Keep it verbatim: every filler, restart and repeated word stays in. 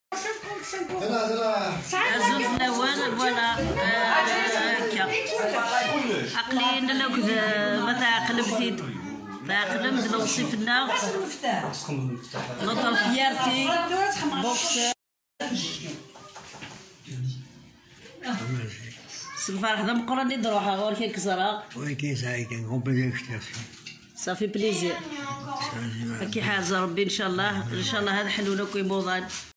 زوج الاول فوالا هكا عقلين لو كذا ما تعقل بزيد تعقل مثل وصفنا نوتر فيارتي بوكس الفرح هذا مقرن اللي دروحها غير كي كسرها ولكن ساعي كان غوبا صافي بليزير كي حاجه ربي ان شاء الله ان شاء الله هذا حلو لكم موضان